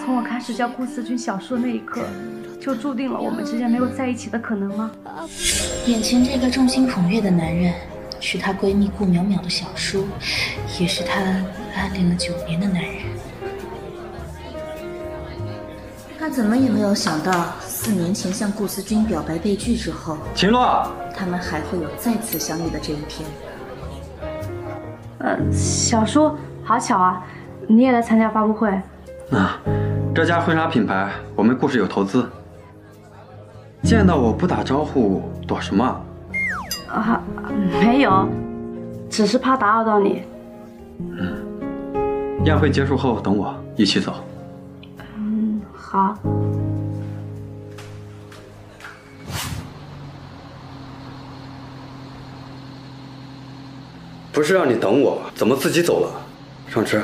从我开始叫顾思君小叔的那一刻，就注定了我们之间没有在一起的可能吗？ 眼前这个众星捧月的男人，是她闺蜜顾淼淼的小叔，也是她暗恋了9年的男人。她怎么也没有想到，4年前向顾思君表白被拒之后， 秦洛， 他们还会有再次相遇的这一天。 小叔，好巧啊，你也来参加发布会？ 啊，这家婚纱品牌我们顾氏有投资。见到我不打招呼，躲什么？ 啊，没有，只是怕打扰到你。 宴会结束后等我一起走。 好。 不是让你等我，怎么自己走了？上车。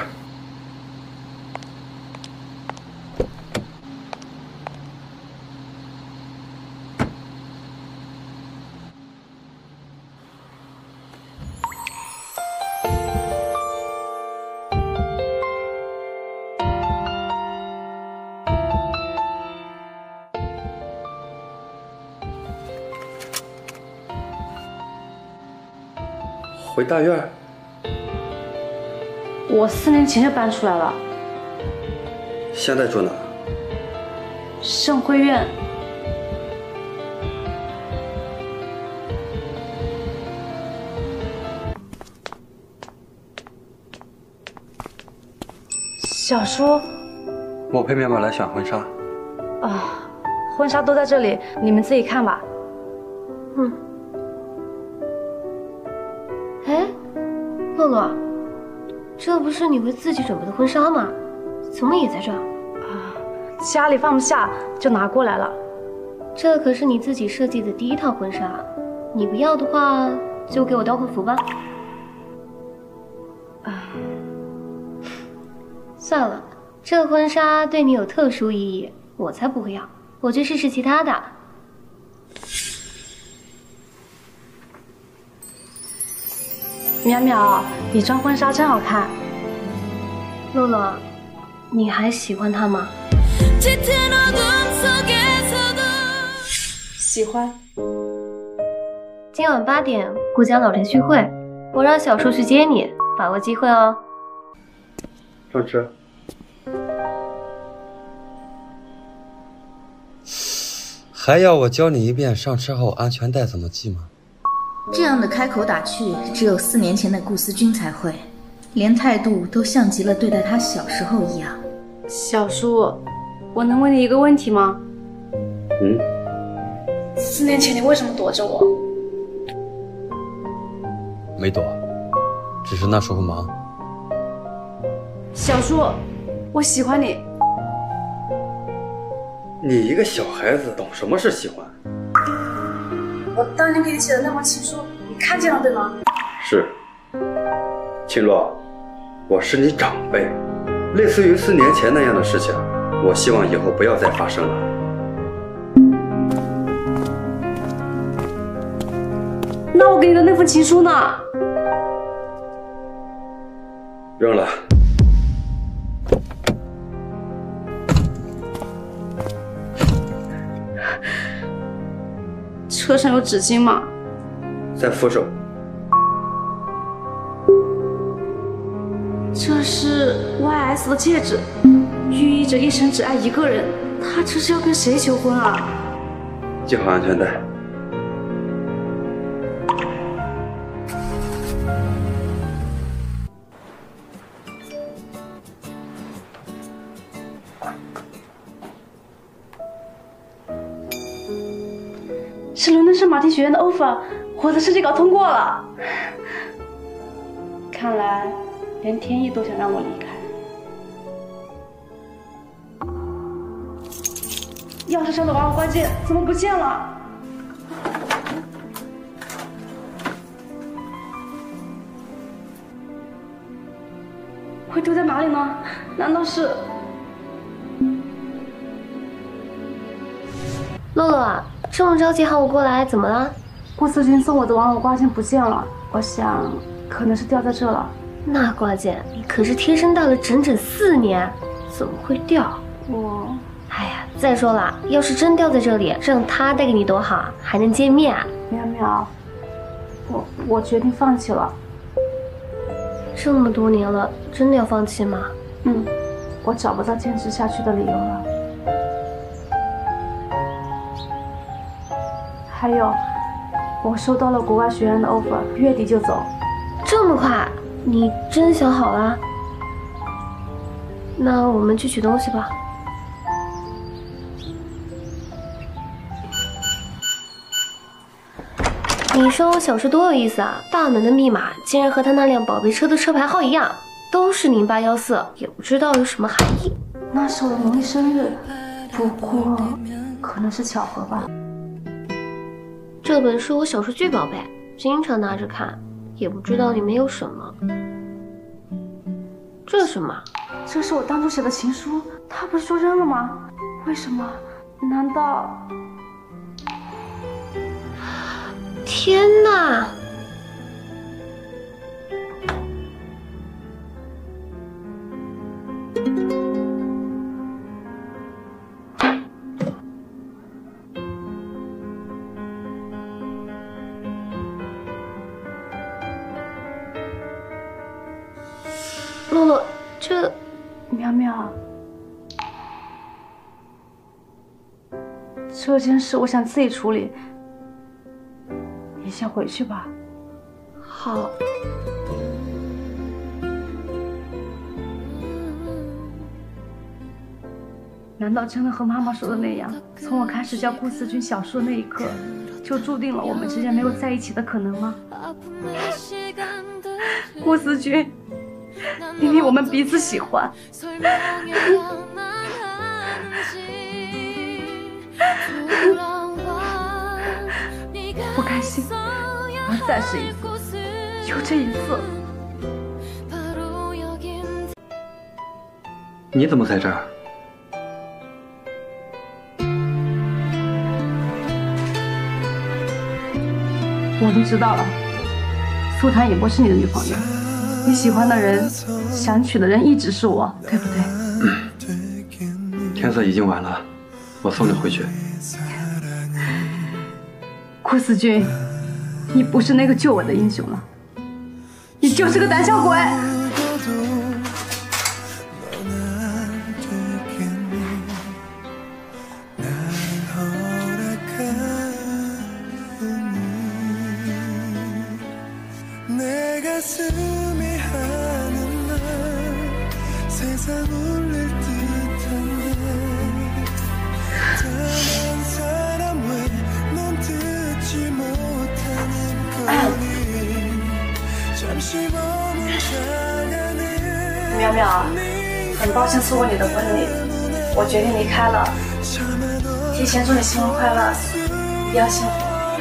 回大院？ 我4年前就搬出来了。 现在住哪？ 盛辉苑。小叔， 我陪淼淼来选婚纱。 啊，婚纱都在这里，你们自己看吧。 哎，洛洛，这不是你为自己准备的婚纱吗？怎么也在这儿？ 家里放不下，就拿过来了。 这可是你自己设计的第1套婚纱，你不要的话，就给我当婚服吧。算了，这婚纱对你有特殊意义，我才不会要，我去试试其他的。 淼淼，你穿婚纱真好看。 洛洛，你还喜欢他吗？ 喜欢。 今晚8点，顾家老宅聚会，我让小叔去接你，把握机会哦。 上车。还要我教你一遍上车后安全带怎么系吗？ 这样的开口打趣，只有4年前的顾思君才会，连态度都像极了对待他小时候一样。 小叔，我能问你一个问题吗？4年前你为什么躲着我？ 没躲，只是那时候忙。 小叔，我喜欢你。 你一个小孩子懂什么是喜欢？ 我当年给你写的那封情书，你看见了对吗？ 是。秦洛，我是你长辈，类似于4年前那样的事情，我希望以后不要再发生了。 那我给你的那封情书呢？ 扔了。 车上有纸巾吗？ 在扶手。 这是 YS 的戒指，寓意着一生只爱一个人。他这是要跟谁求婚啊？ 系好安全带。 是伦敦圣马丁学院的 offer， 我的设计稿通过了。看来连天意都想让我离开。钥匙上的娃娃关键怎么不见了？会丢在哪里呢？难道是…… 洛洛啊，这么着急喊我过来，怎么了？ 顾思君送我的玩偶挂件不见了，我想可能是掉在这了。 那挂件可是贴身戴了整整4年，怎么会掉？ 哎呀，再说了，要是真掉在这里，让他带给你多好啊，还能见面啊。 淼淼，我决定放弃了。 这么多年了，真的要放弃吗？ 我找不到坚持下去的理由了。还有，我收到了国外学院的 offer， 月底就走。 这么快？你真想好了？那我们去取东西吧。你说我小叔多有意思啊！大门的密码竟然和他那辆宝贝车的车牌号一样，都是0814，也不知道有什么含义。 那是我的农历生日，不过可能是巧合吧。 这本是我小数据宝贝，经常拿着看，也不知道里面有什么。这是什么？ 这是我当初写的情书，他不是说扔了吗？为什么？难道…… 天哪！洛洛，这…… 淼淼，这件事我想自己处理，你先回去吧。 好。 难道真的和妈妈说的那样，从我开始叫顾思君小叔的那一刻，就注定了我们之间没有在一起的可能吗？顾思君，明明我们彼此喜欢。不甘心，我要再试一次，就这一次。 你怎么在这儿？ 我都知道了，苏檀也不是你的女朋友，你喜欢的人、想娶的人一直是我，对不对？ 天色已经晚了，我送你回去。 顾思君，你不是那个救我的英雄了，你就是个胆小鬼。淼淼，很抱歉错过你的婚礼，我决定离开了。提前祝你新婚快乐，一定要幸福。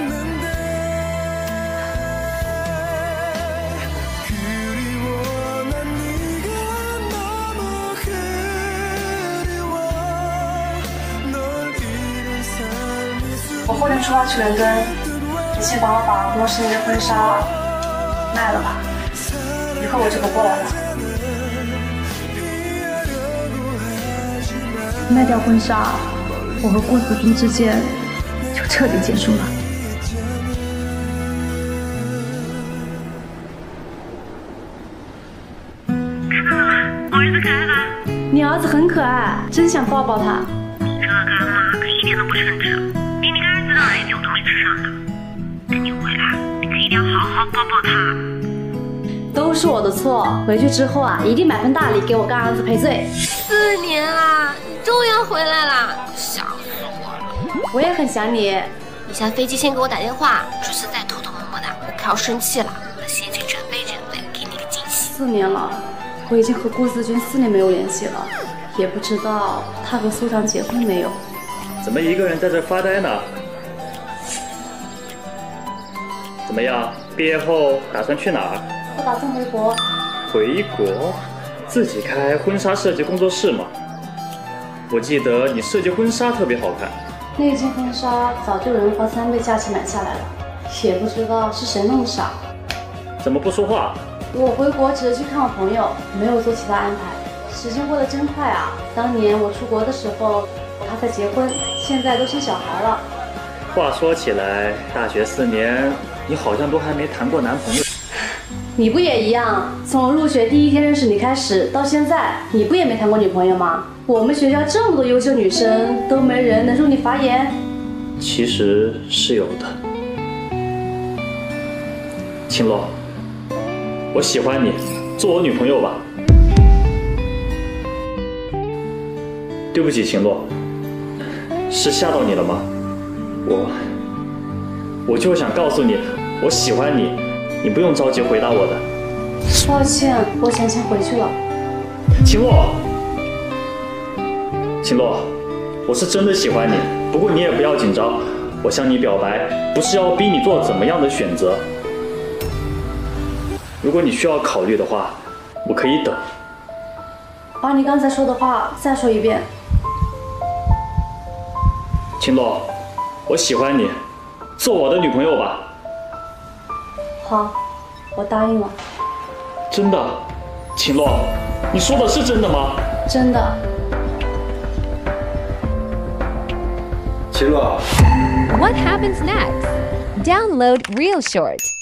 我后天出发去伦敦，你先帮我把莫世宁的婚纱卖了吧，以后我就不过来了。卖掉婚纱，我和顾子君之间就彻底结束了。 看到了吗？我儿子可爱吧？ 你儿子很可爱，真想抱抱他。 这干妈可一点都不称职，明明跟儿子当然也没有同一智商的。等你回来，你可一定要好好抱抱他。 都是我的错，回去之后啊，一定买份大礼给我干儿子赔罪。 4年啦，你终于要回来啦，想死我了。 我也很想你。 你下飞机先给我打电话，说是在偷偷摸摸的，我快要生气了。我先去准备准备，给你个惊喜。 4年了，我已经和顾思君4年没有联系了，也不知道他和苏棠结婚没有。 怎么一个人在这发呆呢？怎么样？毕业后打算去哪儿？ 我打算回国。 回国？自己开婚纱设计工作室吗？我记得你设计婚纱特别好看。 那件婚纱早就有人花3倍价钱买下来了，也不知道是谁弄傻。 怎么不说话？ 我回国只是去看我朋友，没有做其他安排。 时间过得真快啊！当年我出国的时候，他才结婚，现在都生小孩了。 话说起来，大学4年，你好像都还没谈过男朋友。 你不也一样？从入学第一天认识你开始，到现在，你不也没谈过女朋友吗？我们学校这么多优秀女生，都没人能入你法眼。 其实是有的。秦洛，我喜欢你，做我女朋友吧。对不起，秦洛，是吓到你了吗？我就想告诉你，我喜欢你，你不用着急回答我的。 抱歉，我想先回去了。 秦洛，秦洛，我是真的喜欢你，不过你也不要紧张。我向你表白，不是要逼你做怎么样的选择。如果你需要考虑的话，我可以等。 把你刚才说的话再说一遍。 秦洛，我喜欢你，做我的女朋友吧。 好，我答应了。 真的？秦洛，你说的是真的吗？ 真的。 秦洛。 What happens next? Download Real Short.